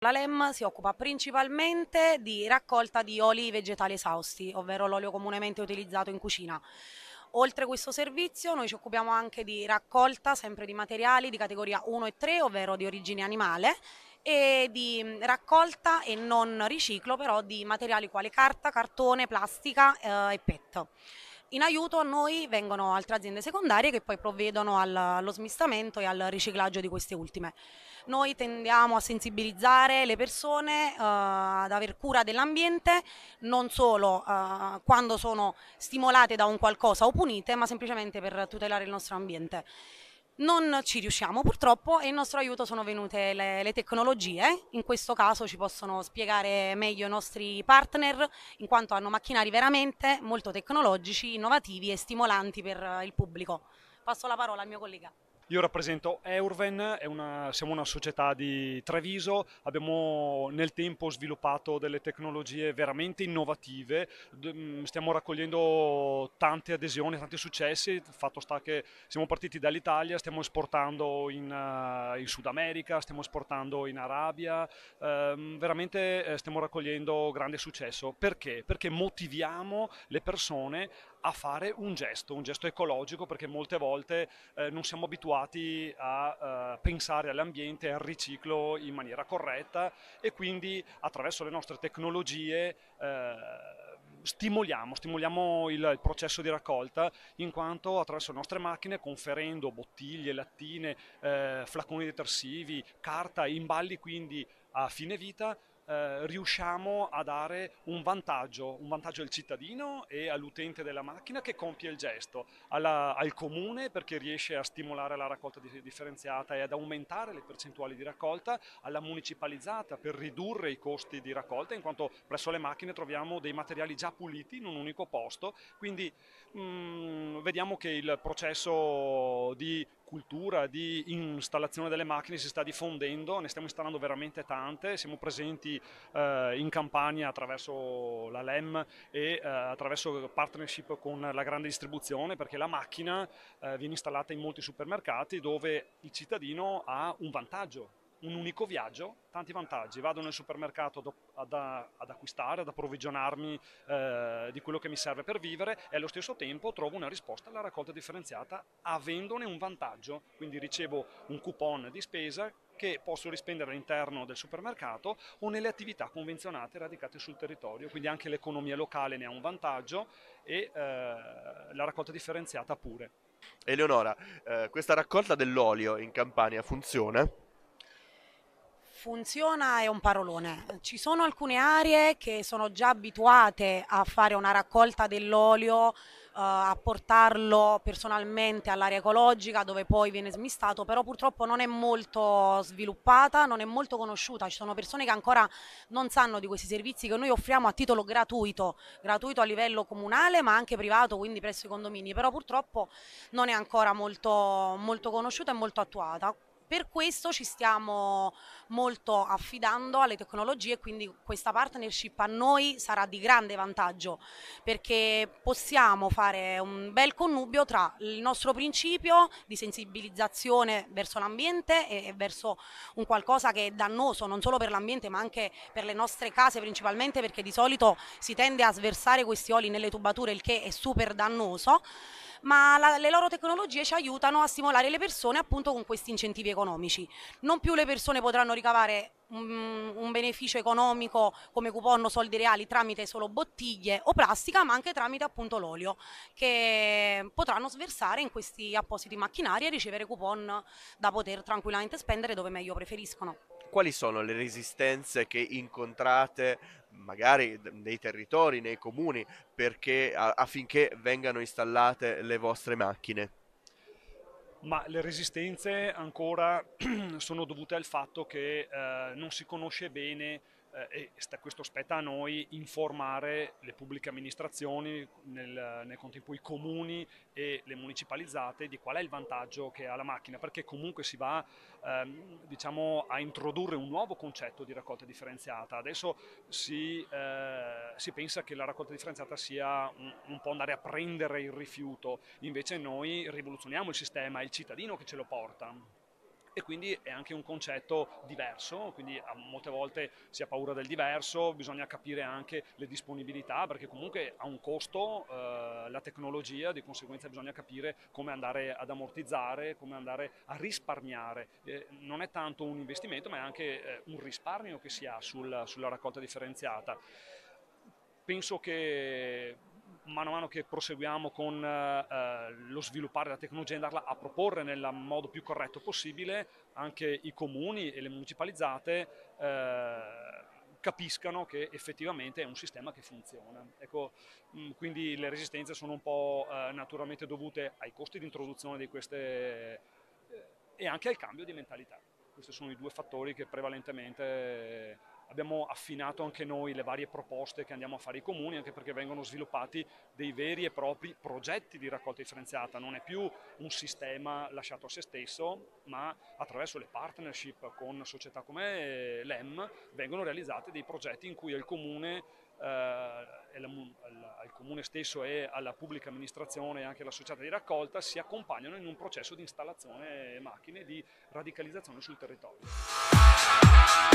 la LEM si occupa principalmente di raccolta di oli vegetali esausti, ovvero l'olio comunemente utilizzato in cucina. Oltre a questo servizio noi ci occupiamo anche di raccolta sempre di materiali di categoria 1 e 3, ovvero di origine animale, e di raccolta e non riciclo però di materiali quali carta, cartone, plastica e PET. In aiuto a noi vengono altre aziende secondarie che poi provvedono allo smistamento e al riciclaggio di queste ultime. Noi tendiamo a sensibilizzare le persone ad aver cura dell'ambiente, non solo quando sono stimolate da un qualcosa o punite, ma semplicemente per tutelare il nostro ambiente. Non ci riusciamo purtroppo e in nostro aiuto sono venute le tecnologie, in questo caso ci possono spiegare meglio i nostri partner in quanto hanno macchinari veramente molto tecnologici, innovativi e stimolanti per il pubblico. Passo la parola al mio collega. Io rappresento Eurven, siamo una società di Treviso, abbiamo nel tempo sviluppato delle tecnologie veramente innovative, stiamo raccogliendo tante adesioni, tanti successi, il fatto sta che siamo partiti dall'Italia, stiamo esportando in Sud America, stiamo esportando in Arabia, veramente stiamo raccogliendo grande successo. Perché? Perché motiviamo le persone a fare un gesto ecologico, perché molte volte non siamo abituati a pensare all'ambiente e al riciclo in maniera corretta e quindi attraverso le nostre tecnologie stimoliamo il processo di raccolta in quanto attraverso le nostre macchine conferendo bottiglie, lattine, flaconi detersivi, carta, imballi quindi a fine vita riusciamo a dare un vantaggio al cittadino e all'utente della macchina che compie il gesto, al comune perché riesce a stimolare la raccolta differenziata e ad aumentare le percentuali di raccolta, alla municipalizzata per ridurre i costi di raccolta, in quanto presso le macchine troviamo dei materiali già puliti in un unico posto, quindi vediamo che il processo di cultura di installazione delle macchine si sta diffondendo, ne stiamo installando veramente tante, siamo presenti in Campania attraverso la LEM e attraverso partnership con la grande distribuzione perché la macchina viene installata in molti supermercati dove il cittadino ha un vantaggio. Un unico viaggio, tanti vantaggi. Vado nel supermercato ad acquistare, ad approvvigionarmi di quello che mi serve per vivere e allo stesso tempo trovo una risposta alla raccolta differenziata avendone un vantaggio. Quindi ricevo un coupon di spesa che posso rispendere all'interno del supermercato o nelle attività convenzionate radicate sul territorio. Quindi anche l'economia locale ne ha un vantaggio e la raccolta differenziata pure. Eleonora, questa raccolta dell'olio in Campania funziona? Funziona è un parolone. Ci sono alcune aree che sono già abituate a fare una raccolta dell'olio, a portarlo personalmente all'area ecologica dove poi viene smistato, però purtroppo non è molto sviluppata, non è molto conosciuta. Ci sono persone che ancora non sanno di questi servizi che noi offriamo a titolo gratuito, gratuito a livello comunale ma anche privato, quindi presso i condomini, però purtroppo non è ancora molto conosciuta e molto attuata. Per questo ci stiamo molto affidando alle tecnologie e quindi questa partnership a noi sarà di grande vantaggio perché possiamo fare un bel connubio tra il nostro principio di sensibilizzazione verso l'ambiente e verso un qualcosa che è dannoso non solo per l'ambiente ma anche per le nostre case principalmente perché di solito si tende a sversare questi oli nelle tubature il che è super dannoso ma le loro tecnologie ci aiutano a stimolare le persone appunto con questi incentivi economici. Non più le persone potranno ricavare un beneficio economico come coupon o soldi reali tramite solo bottiglie o plastica, ma anche tramite appunto l'olio, che potranno sversare in questi appositi macchinari e ricevere coupon da poter tranquillamente spendere dove meglio preferiscono. Quali sono le resistenze che incontrate magari nei territori, nei comuni, affinché vengano installate le vostre macchine? Ma le resistenze ancora sono dovute al fatto che non si conosce bene questo spetta a noi informare le pubbliche amministrazioni nel contempo i comuni e le municipalizzate di qual è il vantaggio che ha la macchina, perché comunque si va diciamo, a introdurre un nuovo concetto di raccolta differenziata. Adesso si pensa che la raccolta differenziata sia un po' andare a prendere il rifiuto, invece noi rivoluzioniamo il sistema, è il cittadino che ce lo porta e quindi è anche un concetto diverso, quindi molte volte si ha paura del diverso, bisogna capire anche le disponibilità perché comunque ha un costo la tecnologia, di conseguenza bisogna capire come andare ad ammortizzare, come andare a risparmiare. Non è tanto un investimento ma è anche un risparmio che si ha sulla raccolta differenziata. Penso che mano a mano che proseguiamo con lo sviluppare la tecnologia e andarla a proporre nel modo più corretto possibile, anche i comuni e le municipalizzate capiscano che effettivamente è un sistema che funziona. Ecco, quindi le resistenze sono un po' naturalmente dovute ai costi di introduzione di queste e anche al cambio di mentalità. Questi sono i due fattori che prevalentemente abbiamo affinato anche noi le varie proposte che andiamo a fare ai comuni, anche perché vengono sviluppati dei veri e propri progetti di raccolta differenziata, non è più un sistema lasciato a se stesso, ma attraverso le partnership con società come l'EM vengono realizzati dei progetti in cui il comune al comune stesso e alla pubblica amministrazione e anche alla società di raccolta si accompagnano in un processo di installazione macchine di radicalizzazione sul territorio.